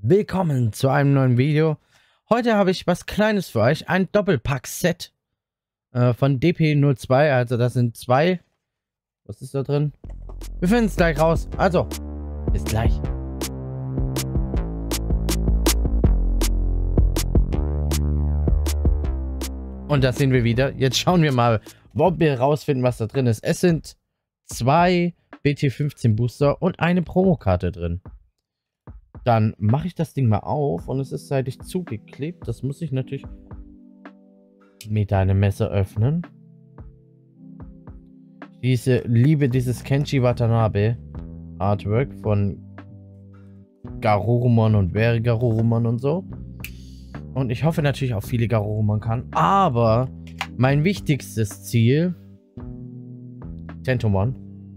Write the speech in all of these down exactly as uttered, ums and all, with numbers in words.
willkommen zu einem neuen Video. Heute habe ich was Kleines für euch, ein Doppelpack-Set äh, von D P null zwei, also das sind zwei. Was ist da drin? Wir finden es gleich raus, also bis gleich. Und da sind wir wieder. Jetzt schauen wir mal, ob wir rausfinden, was da drin ist. Es sind zwei B T fünfzehn Booster und eine Promokarte drin. Dann mache ich das Ding mal auf und es ist seitlich zugeklebt. Das muss ich natürlich mit einem Messer öffnen. Diese liebe dieses Kenshi Watanabe Artwork von Garurumon und wäre Garurumon und so. Und ich hoffe natürlich auch viele Garurumon kann. Aber mein wichtigstes Ziel, Tentomon.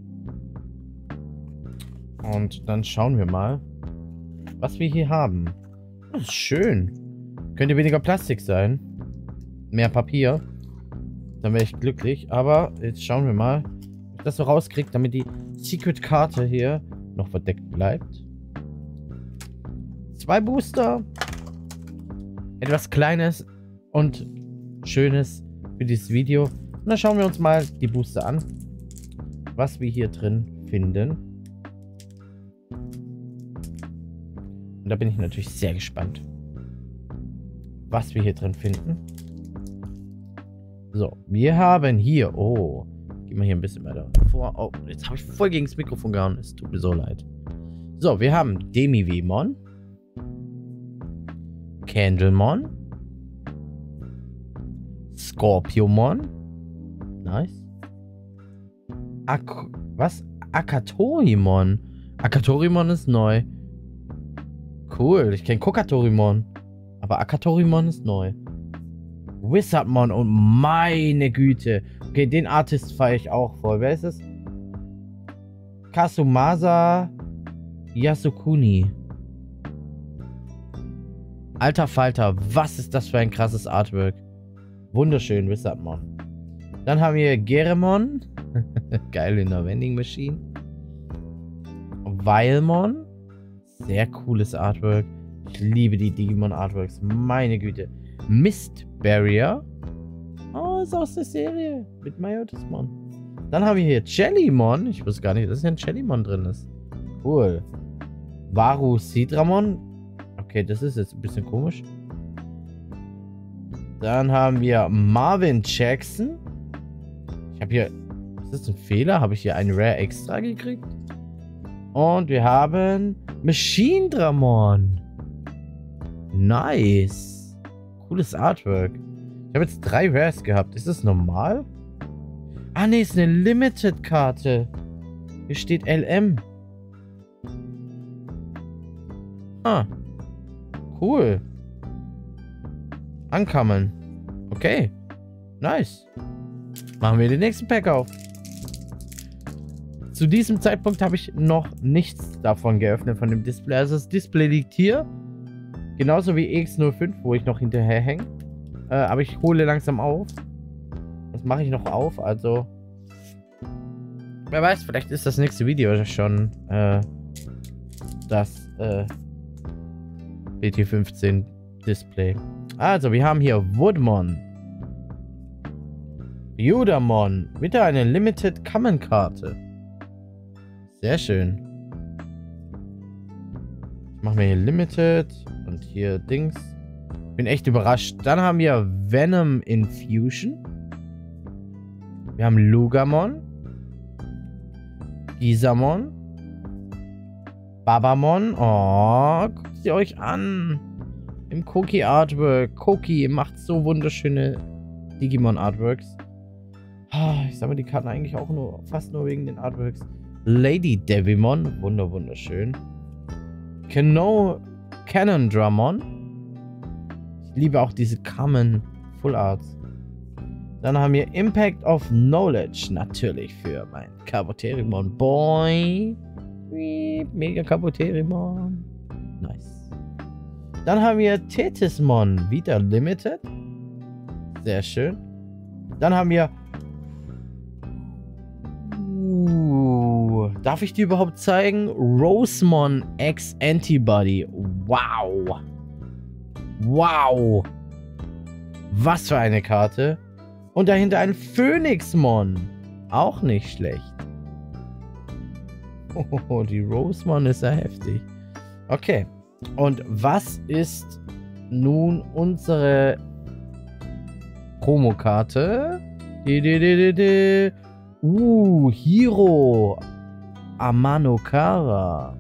Und dann schauen wir mal, was wir hier haben. Das ist schön. Könnte weniger Plastik sein. Mehr Papier. Dann wäre ich glücklich. Aber jetzt schauen wir mal, ob ich das so rauskriege, damit die Secret-Karte hier noch verdeckt bleibt. Zwei Booster. Etwas Kleines und Schönes für dieses Video. Und dann schauen wir uns mal die Booster an. Was wir hier drin finden. Und da bin ich natürlich sehr gespannt, was wir hier drin finden. So, wir haben hier... Oh, gehen wir hier ein bisschen weiter vor. Oh, jetzt habe ich voll gegen das Mikrofon gehauen. Es tut mir so leid. So, wir haben Demi-Vemon. Candlemon. Scorpiomon. Nice. Ak was? Akatorimon. Akatorimon ist neu. Cool, ich kenne Kokatorimon. Aber Akatorimon ist neu. Wizardmon und meine Güte. Okay, den Artist feiere ich auch voll. Wer ist es? Kasumasa Yasukuni. Alter Falter, was ist das für ein krasses Artwork. Wunderschön, Wizardmon. Dann haben wir Geremon. Geil in der Vending Machine. Vilemon. Sehr cooles Artwork. Ich liebe die Digimon Artworks. Meine Güte. Mist Barrier. Oh, ist aus der Serie. Mit Myotismon. Dann haben wir hier Jellymon. Ich wusste gar nicht, dass hier ein Jellymon drin ist. Cool. Varusidramon. Okay, das ist jetzt ein bisschen komisch. Dann haben wir Marvin Jackson. Ich habe hier... Ist das ein Fehler? Habe ich hier einen Rare Extra gekriegt? Und wir haben Machinedramon. Nice. Cooles Artwork. Ich habe jetzt drei Rares gehabt. Ist das normal? Ah, ne, ist eine Limited-Karte. Hier steht L M. Ah. Cool. Ankommen. Okay. Nice. Machen wir den nächsten Pack auf. Zu diesem Zeitpunkt habe ich noch nichts davon geöffnet, von dem Display. Also das Display liegt hier. Genauso wie E X null fünf, wo ich noch hinterher hänge. Äh, aber ich hole langsam auf. Das mache ich noch auf, also... Wer weiß, vielleicht ist das nächste Video schon äh, das äh, B T fünfzehn Display. Also, wir haben hier Woodmon. Ryudamon. Wieder eine Limited Common Karte. Sehr schön. Ich mache mir hier Limited und hier Dings. Bin echt überrascht. Dann haben wir Venom Infusion. Wir haben Lugamon. Gisamon. Babamon. Oh, guckt sie euch an. Im Koki Artwork. Koki macht so wunderschöne Digimon Artworks. Ich sammle die Karten eigentlich auch nur fast nur wegen den Artworks. Lady Devimon. Wunder, wunderschön. Cano Canondramon. Ich liebe auch diese Common Full Arts. Dann haben wir Impact of Knowledge. Natürlich für mein Kabuterimon Boy. Mega Kabuterimon. Nice. Dann haben wir Tetismon. Wieder Limited. Sehr schön. Dann haben wir... Uh, Darf ich die überhaupt zeigen? Rosemon X Antibody. Wow. Wow. Was für eine Karte. Und dahinter ein Phoenixmon. Auch nicht schlecht. Oh, die Rosemon ist ja heftig. Okay. Und was ist nun unsere Promokarte? Uh, Hiro Amanokara.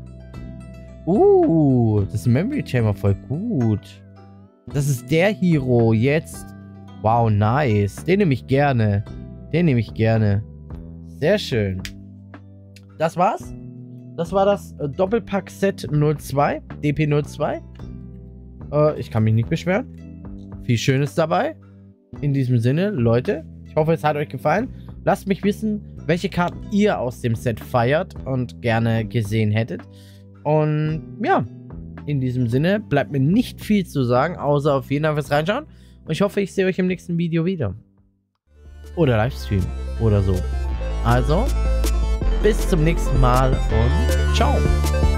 Uh, das Memory Chamber voll gut. Das ist der Hiro jetzt. Wow, nice. Den nehme ich gerne. Den nehme ich gerne. Sehr schön. Das war's. Das war das äh, Doppelpack-Set null zwei. D P null zwei. Äh, ich kann mich nicht beschweren. Viel Schönes dabei. In diesem Sinne, Leute, ich hoffe, es hat euch gefallen. Lasst mich wissen, welche Karten ihr aus dem Set feiert und gerne gesehen hättet. Und ja, in diesem Sinne bleibt mir nicht viel zu sagen, außer auf jeden Fall fürs Reinschauen. Und ich hoffe, ich sehe euch im nächsten Video wieder. Oder Livestream oder so. Also, bis zum nächsten Mal und ciao.